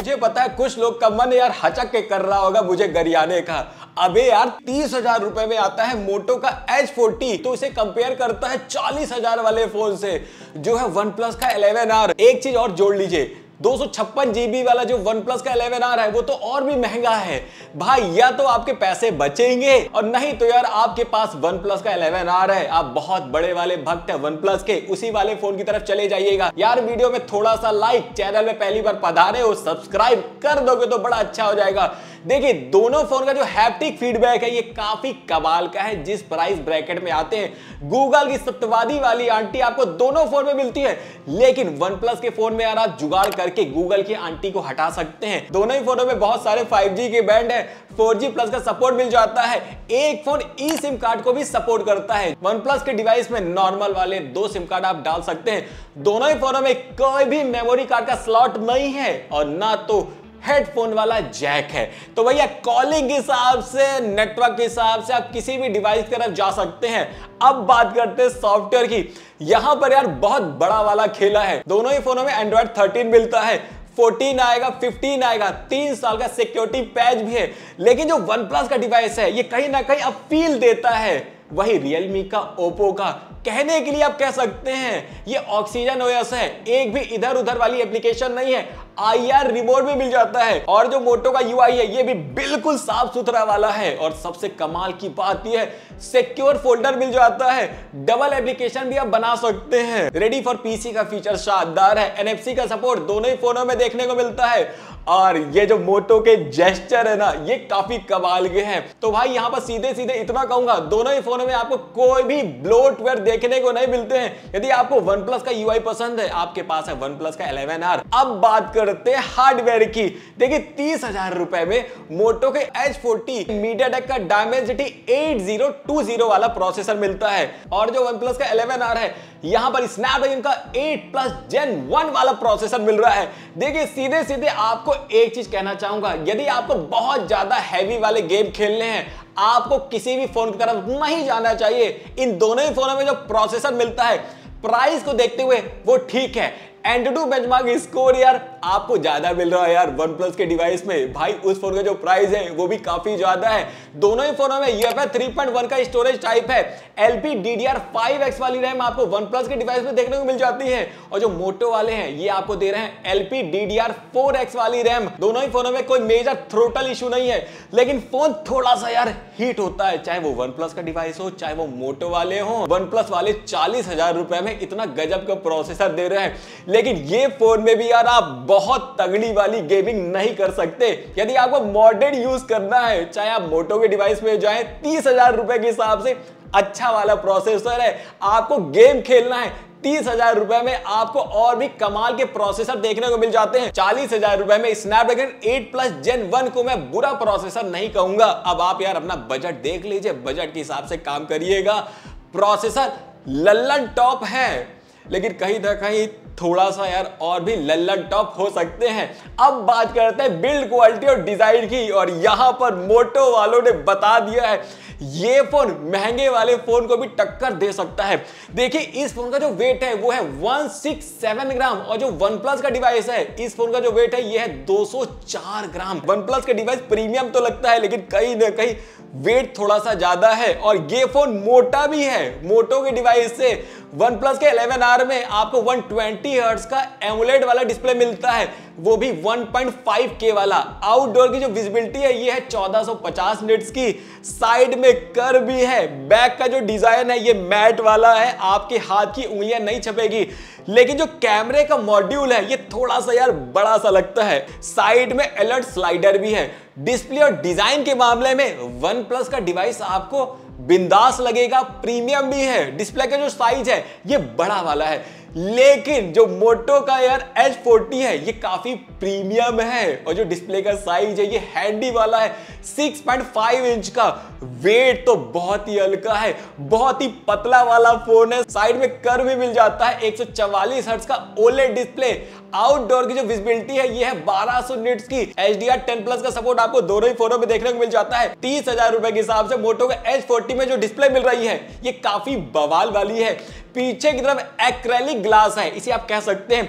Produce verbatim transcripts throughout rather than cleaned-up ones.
मुझे पता है कुछ लोग का मन यार हचक के कर रहा होगा मुझे गरियाने का। अबे यार तीस हजार रुपए में आता है मोटो का एच फोर्टी, तो इसे कंपेयर करता है चालीस हजार वाले फोन से जो है वन प्लस का इलेवन आर। एक चीज और जोड़ लीजिए, दो सौ छप्पन जीबी वाला जो वन प्लस का इलेवन आर है वो तो और भी महंगा है भाई। या तो आपके पैसे बचेंगे और नहीं तो यार आपके पास वन प्लस का इलेवन आर है, आप बहुत बड़े वाले भक्त हैं वन प्लस के, उसी वाले फोन की तरफ चले जाइएगा। यार वीडियो में थोड़ा सा लाइक, चैनल में पहली बार पधारे हो सब्सक्राइब कर दोगे तो बड़ा अच्छा हो जाएगा। देखिए दोनों फोन का जो हैप्टिक फीडबैक है ये काफी कमाल का है। जिस प्राइस ब्रैकेट में आते हैं गूगल की सत्यवादी वाली आंटी आपको दोनों फोन में मिलती है, लेकिन वन प्लस के फोन में यार आप जुगाड़ करके गूगल की आंटी को हटा सकते हैं। दोनों ही फोनों में बहुत सारे फाइव जी के बैंड है, फोर जी प्लस का सपोर्ट मिल जाता है। एक फोन ई सिम कार्ड को भी सपोर्ट करता है। वन प्लस के डिवाइस में नॉर्मल वाले दो सिम कार्ड आप डाल सकते हैं। दोनों ही फोनों में कोई भी मेमोरी कार्ड का स्लॉट नहीं है और ना तो हेडफोन वाला जैक है। तो भैया कॉलिंग के हिसाब से, नेटवर्क के हिसाब से आप किसी भी डिवाइस की तरफ जा सकते हैं। अब बात करते हैं सॉफ्टवेयर की। यहां पर यार बहुत बड़ा वाला खेला है। दोनों ही फोनों में एंड्रॉइड थर्टीन मिलता है, फोर्टीन आएगा, फिफ्टीन आएगा, तीन साल का सिक्योरिटी पैच भी है। लेकिन जो वन प्लस का डिवाइस है ये कहीं ना कहीं अब फील देता है वही रियलमी का, ओप्पो का। कहने के लिए आप कह सकते हैं ये ऑक्सीजन ओएस है, एक भी इधर उधर वाली एप्लीकेशन नहीं है, आई आर रिमोट भी मिल जाता है। और जो मोटो का यूआई है ये भी बिल्कुल साफ सुथरा वाला है। और सबसे कमाल की बात यह है सिक्योर फोल्डर मिल जाता है, डबल एप्लीकेशन भी आप बना सकते हैं। रेडी फॉर पीसी का फीचर शानदार है, एनएफसी का सपोर्ट दोनों ही फोनों में देखने को मिलता है। और ये जो मोटो के जेस्चर है ना ये काफी कमाल के हैं। तो भाई यहां पर सीधे सीधे इतना कहूंगा, दोनों ही फोनों में आपको कोई भी ब्लोटवेयर देखने को नहीं मिलते हैं। यदि आपको वन प्लस का यूआई पसंद है आपके पास है वन प्लस का इलेवन आर। अब बात करते हैं हार्डवेयर की। देखिए तीस हजार रुपए में मोटो के एच फोर्टी मीडियाटेक का Dimensity eight zero two zero वाला प्रोसेसर मिलता है। और जो वन प्लस का इलेवन आर है यहां पर स्नैपड्रैगन का एट प्लस जेन वन वाला प्रोसेसर मिल रहा है। देखिए सीधे सीधे आपको एक चीज कहना चाहूंगा, यदि आपको बहुत ज्यादा हैवी वाले गेम खेलने हैं आपको किसी भी फोन की तरफ नहीं जाना चाहिए। इन दोनों ही फोनों में जो प्रोसेसर मिलता है प्राइस को देखते हुए वो ठीक है। एंटूटू बेंचमार्क स्कोर यार आपको ज्यादा मिल रहा है यार वन प्लस के डिवाइस में। भाई उस फोन का जो प्राइस है वो भी काफी ज्यादा है। दोनों ही फोनों में यूएफएस थ्री पॉइंट वन का स्टोरेज टाइप है। एलपी डीडीआर फाइव एक्स वाली रैम आपको वन प्लस के डिवाइस में देखने को मिल जाती है। और जो मोटो वाले हैं ये आपको दे रहे हैं एलपी डीडीआर फोर एक्स वाली रैम। दोनों ही फोनों में कोई मेजर थ्रोटल इशू नहीं है, लेकिन फोन थोड़ा सा यार हीट होता है, चाहे वो वन प्लस का डिवाइस हो चाहे वो मोटो वाले हो। वन प्लस वाले चालीस हजार रुपए में इतना गजब का प्रोसेसर दे रहे हैं, लेकिन ये फोन में भी यार आप बहुत तगड़ी वाली गेमिंग नहीं कर सकते। यदि आपको मॉडर्न यूज करना है चाहे आप मोटो के डिवाइस में जाएं, तीस हजार रुपए के हिसाब से अच्छा वाला प्रोसेसर है। आपको गेम खेलना है तीस हजार रुपए में आपको और भी कमाल के प्रोसेसर देखने को मिल जाते हैं। चालीस हजार रुपए में Snapdragon eight plus gen one को मैं बुरा प्रोसेसर नहीं कहूंगा। अब आप यार अपना बजट देख लीजिए, बजट के हिसाब से काम करिएगा। प्रोसेसर लल्लन टॉप है, लेकिन कहीं ना कहीं थोड़ा सा यार और भी लल्लन टॉप हो सकते हैं। अब बात करते हैं बिल्ड क्वालिटी और डिजाइन की, और यहां पर मोटो वालों ने बता दिया है ये फोन महंगे वाले फोन को भी टक्कर दे सकता है। देखिए इस फोन का जो वेट है वो है एक सौ सड़सठ ग्राम और जो वन प्लस का डिवाइस है इस फोन का जो वेट है ये है दो सौ चार ग्राम। वन प्लस का डिवाइस प्रीमियम तो लगता है लेकिन कहीं ना कहीं वेट थोड़ा सा ज्यादा है और ये फोन मोटा भी है। मोटो के डिवाइस से वन प्लस के इलेवन आर में आपको वन ट्वेंटी हर्ट्ज का एमोलेड वाला डिस्प्ले मिलता है, वो भी वन पॉइंट फाइव के वाला। आउटडोर की जो विजिबिलिटी है ये है चौदह सौ पचास निट्स की। साइड में कर्व भी है। बैक का जो डिजाइन है ये मैट वाला है, आपके हाथ की उंगलियां नहीं छपेगी। लेकिन जो कैमरे का मॉड्यूल है ये थोड़ा सा यार बड़ा सा लगता है। साइड में अलर्ट स्लाइडर भी है। डिस्प्ले और डिजाइन के मामले में वन प्लस का डिवाइस आपको बिंदास लगेगा, प्रीमियम भी है। डिस्प्ले का जो साइज है ये बड़ा वाला है, लेकिन जो मोटो का यार एच फोर्टी है ये काफी प्रीमियम है। और जो डिस्प्ले का साइज है ये हैंडी वाला है, सिक्स पॉइंट फाइव इंच का। वेट तो बहुत ही हल्का है, बहुत ही पतला वाला फोन है। साइड में कर्व भी मिल जाता है। एक सौ चवालीस हर्ट्ज का ओलेड डिस्प्ले। आउटडोर की जो विजिबिलिटी है ये है बारह सौ निट्स की। H D R ten plus का सपोर्ट आपको दोनों ही फोनों में देखने को मिल जाता है। तीस हजार रुपए के हिसाब से मोटो का एच फोर्टी में जो डिस्प्ले मिल रही है ये काफी बवाल वाली है। पीछे की तरफ एक्रेलिक ग्लास है, इसे आप कह सकते हैं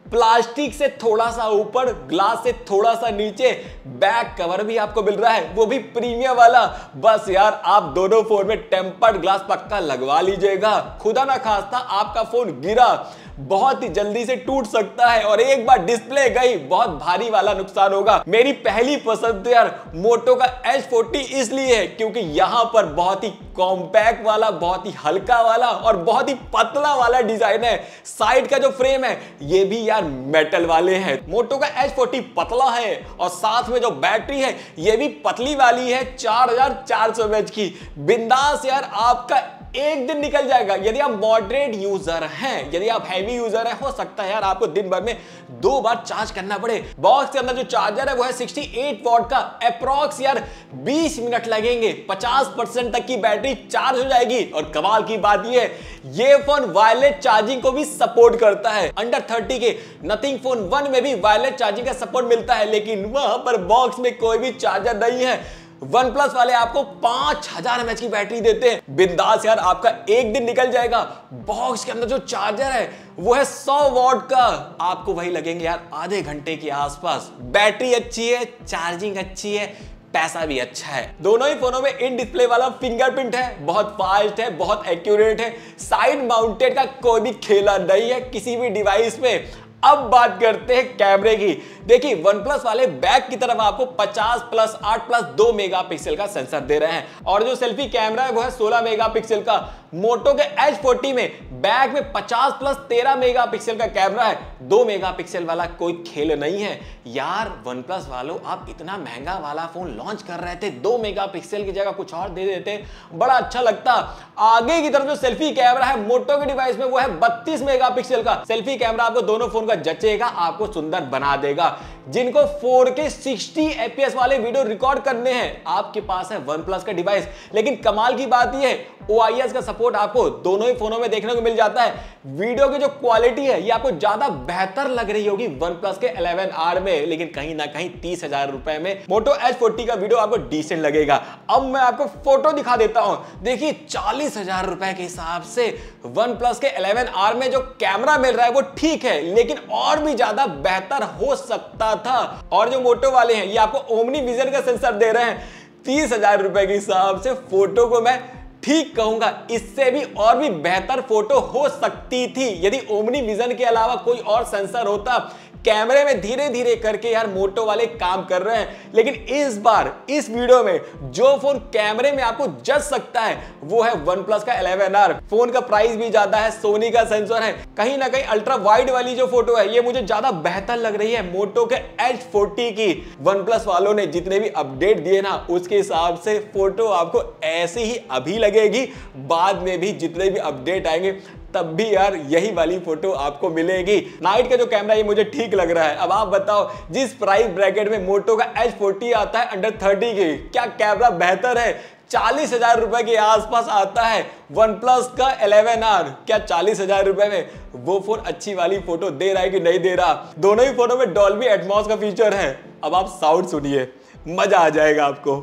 प्लास्टिक से थोड़ा सा ऊपर, ग्लास से थोड़ा सा नीचे, बैक कवर भी आपको मिल रहा है, वो भी प्रीमियम वाला। बस यार आप दोनों फोन में टेम्पर्ड ग्लास पक्का लगवा लीजिएगा, खुदा ना खास्ता आपका फोन गिरा बहुत ही जल्दी से टूट सकता है और एक बार डिस्प्ले गई बहुत भारी वाला नुकसान होगा। मेरी पहली पसंद तो यार मोटो का एच फोर्टी इसलिए है क्योंकि यहां पर बहुत ही कॉम्पैक्ट वाला, बहुत ही हल्का वाला और बहुत ही पतला वाला डिजाइन है। साइड का जो फ्रेम है ये भी यार मेटल वाले हैं। मोटो का एच फोर्टी पतला है और साथ में जो बैटरी है ये भी पतली वाली है, चार हजार चार सौ एमएच की। बिंदास यार आपका एक दिन निकल जाएगा। यदि आप मॉडरेट यूजर हैं, यदि आप हैवी यूजर हैं, हो सकता है यार आपको दिन भर में दो बार चार्ज करना पड़े। बॉक्स के अंदर जो चार्जर है वो है अड़सठ वॉट का, अप्रॉक्स यार बीस मिनट लगेंगे, पचास परसेंट तक की बैटरी चार्ज हो जाएगी। और कमाल की बात ये है ये फोन वायरलेस चार्जिंग को भी सपोर्ट करता है। अंडर थर्टी के नथिंग फोन वन में भी वायरलेस चार्जिंग का सपोर्ट मिलता है, लेकिन वहां पर बॉक्स में कोई भी चार्जर नहीं है। वन प्लस वाले आपको पांच हजार एमएच की बैटरी देते हैं। बिंदास यार आपका एक दिन निकल जाएगा। बॉक्स के अंदर जो चार्जर है वो है सौ वॉट का, आपको वही लगेंगे यार आधे घंटे के आसपास। बैटरी अच्छी है, चार्जिंग अच्छी है, पैसा भी अच्छा है। दोनों ही फोनों में इन डिस्प्ले वाला फिंगरप्रिंट है, बहुत फास्ट है, बहुत एक्यूरेट है। साइड माउंटेड का कोई भी खेला नहीं है किसी भी डिवाइस में। अब बात करते हैं कैमरे की। देखिए OnePlus वाले बैक की तरफ आपको पचास प्लस आठ प्लस दो मेगापिक्सल का सेंसर दे रहे हैं और जो सेल्फी कैमरा है वो है सोलह मेगापिक्सल का। मोटो के एच फोर्टी में बैक में पचास प्लस तेरह मेगापिक्सल का कैमरा है, दो मेगापिक्सल वाला कोई खेल नहीं है। यार OnePlus वालों आप इतना महंगा वाला फोन लॉन्च कर रहे थे, दो मेगापिक्सल की जगह कुछ और दे देते, बड़ा अच्छा लगता। आगे की तरफ जो सेल्फी कैमरा है मोटो के डिवाइस में वो है बत्तीस मेगापिक्सल का। सेल्फी कैमरा आपको दोनों फोन का जचेगा, आपको सुंदर बना देगा। जिनको फोर के साठ एफपीएस वाले वीडियो रिकॉर्ड करने हैं आपके पास है OnePlus का डिवाइस, लेकिन कमाल की बात यह है ओ आई एस का सपोर्ट आपको दोनों ही फोनों में देखने को मिल जाता है। वीडियो की जो क्वालिटी है ये आपको ज्यादा बेहतर लग रही होगी OnePlus के इलेवन आर में, लेकिन कहीं ना कहीं तीस हजार रुपए में मोटो एच फोर्टी का वीडियो आपको डिसेंट लगेगा। अब मैं आपको फोटो दिखा देता हूं। देखिए चालीस हजार रुपए के हिसाब से OnePlus के इलेवन आर में जो कैमरा मिल रहा है वो ठीक है, लेकिन और भी ज्यादा बेहतर हो सकता था। और जो मोटो वाले हैं ये आपको ओमनी विजन का सेंसर दे रहे हैं। तीस हजार रुपए के हिसाब से फोटो को मैं ठीक कहूंगा, इससे भी और भी बेहतर फोटो हो सकती थी यदि ओमनी विजन के अलावा कोई और सेंसर होता। कैमरे में धीरे धीरे करके यार मोटो वाले काम कर रहे हैं, लेकिन इस बार इस वीडियो में जो फोन कैमरे में आपको जज सकता है वो है OnePlus का इलेवन आर। फोन का प्राइस भी ज्यादा है, सोनी का सेंसर है, कहीं ना कहीं अल्ट्रा वाइड वाली जो फोटो है ये मुझे ज्यादा बेहतर लग रही है मोटो के एच फोर्टी की। OnePlus वालों ने जितने भी अपडेट दिए ना उसके हिसाब से फोटो आपको ऐसी ही अभी लगेगी, बाद में भी जितने भी अपडेट आएंगे तब भी यार यही वाली फोटो आपको मिलेगी। नाइट का जो कैमरा ये मुझे ठीक लग रहा है। अब आप बताओ जिस प्राइस ब्रैकेट में मोटो का एच फोर्टी आता है अंडर थर्टी की, क्या कैमरा बेहतर है? चालीस हजार रुपए के आसपास आता है OnePlus का इलेवन आर। क्या चालीस हजार रुपए में वो फोन अच्छी वाली फोटो दे रहा है कि नहीं दे रहा? दोनों ही फोनों में डॉल्बी एटमॉस का फीचर है। अब आप साउंड सुनिए, मजा आ जाएगा आपको।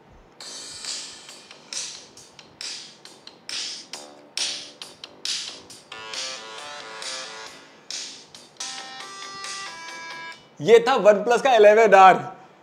ये था OnePlus का इलेवन आर।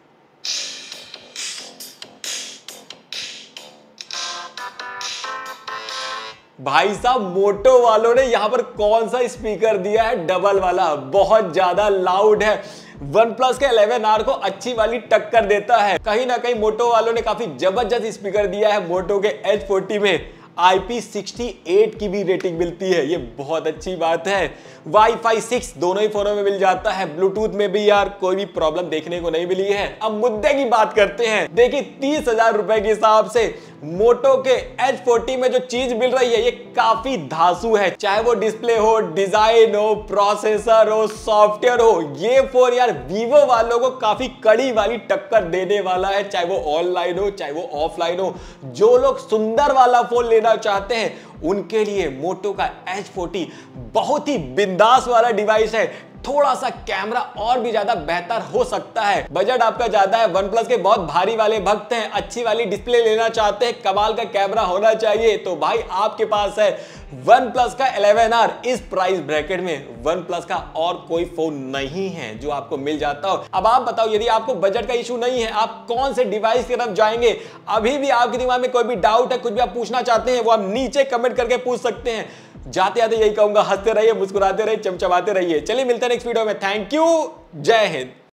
भाई साहब मोटो वालों ने यहां पर कौन सा स्पीकर दिया है, डबल वाला, बहुत ज्यादा लाउड है। OnePlus के इलेवन आर को अच्छी वाली टक्कर देता है। कहीं ना कहीं मोटो वालों ने काफी जबरदस्त स्पीकर दिया है मोटो के एच फोर्टी में। आई पी सिक्सटी एट की भी रेटिंग मिलती है, ये बहुत अच्छी बात है। वाईफाई सिक्स दोनों ही फोनों में मिल जाता है, ब्लूटूथ में भी यार कोई भी प्रॉब्लम देखने को नहीं मिली है। अब मुद्दे की बात करते हैं। देखिए तीस हजार रुपए के हिसाब से मोटो के एच फोर्टी में जो चीज मिल रही है ये काफी धांसू है, चाहे वो डिस्प्ले हो, डिजाइन हो, प्रोसेसर हो, सॉफ्टवेयर हो। ये फोन यार वीवो वालों को काफी कड़ी वाली टक्कर देने वाला है, चाहे वो ऑनलाइन हो चाहे वो ऑफलाइन हो। जो लोग सुंदर वाला फोन लेना चाहते हैं उनके लिए मोटो का एच फोर्टी बहुत ही बिंदास वाला डिवाइस है। थोड़ा सा कैमरा और भी ज्यादा बेहतर हो सकता है। बजट आपका ज्यादा है, वन प्लस के बहुत भारी वाले भक्त हैं, अच्छी वाली डिस्प्ले लेना चाहते हैं, कमाल का कैमरा होना चाहिए, तो भाई आपके पास है वन प्लस का इलेवन आर। इस प्राइस ब्रैकेट में वन प्लस का और कोई फोन नहीं है जो आपको मिल जाता हो। अब आप बताओ, यदि आपको बजट का इशू नहीं है, आप कौन से डिवाइस की तरफ जाएंगे? अभी भी आपके दिमाग में कोई भी डाउट है, कुछ भी आप पूछना चाहते हैं, वो आप नीचे कमेंट करके पूछ सकते हैं। जाते जाते यही कहूंगा, हंसते रहिए, मुस्कुराते रहिए, चमचमाते रहिए। चलिए मिलते हैं नेक्स्ट वीडियो में। थैंक यू, जय हिंद।